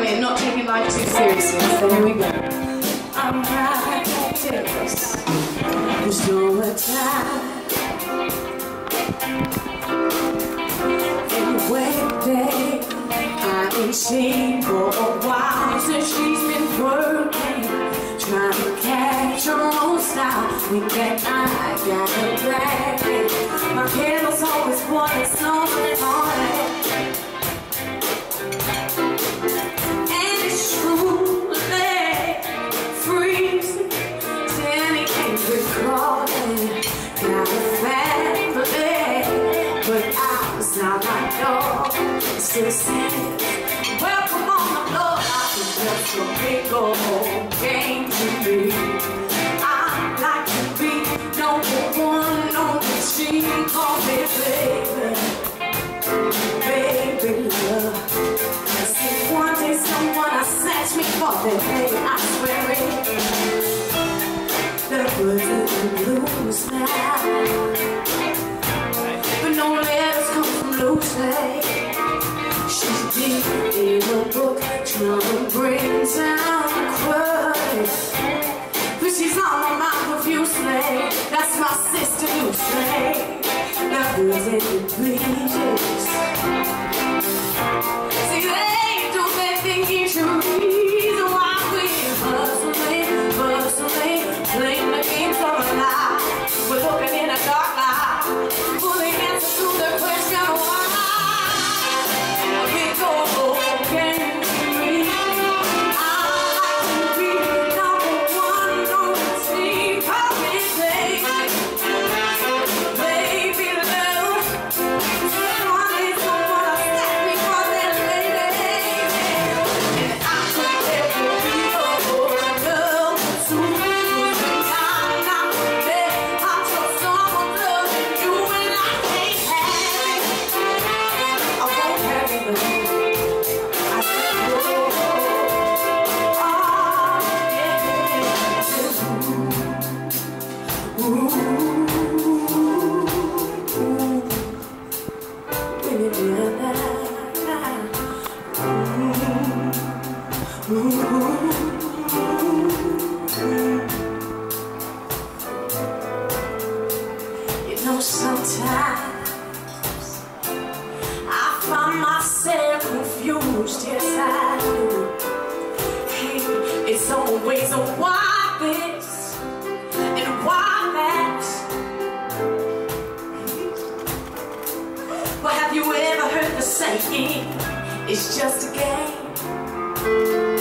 way and not taking life too seriously. So here we go. I'm practice. There's no time. Anyway, I ain't seen for a while since she's been working, trying to catch her own style. We get I got her back. My candles always wanted something on it. And it's truly freezing, then he can't recall it. Got a family, but I was not my dog. Still says, welcome on the block. I was just a big old game to me. I like to be number one on the machine. Call me baby, baby love. See, one day someone will snatch me for the day. I swear it. The good in the blues now, but no letters come from Lucy. She's deep in a book, trying to bring down the crutch. But she's on my mind profusely. That's my sister Lucy. The good in the bleachers. See, they don't think it's a reason why we're hustling, playing the games of a lie. We're looking in a dark light, fully answer to the question why. A big old game to me. I like to be number one on the team. Call me baby love. One day someone will snap me for that lady. And I could ever be your girl too. You know, sometimes I find myself confused. Yes, I do. Hey, it's always a why this and why that. But have you ever heard the saying, it's just a game?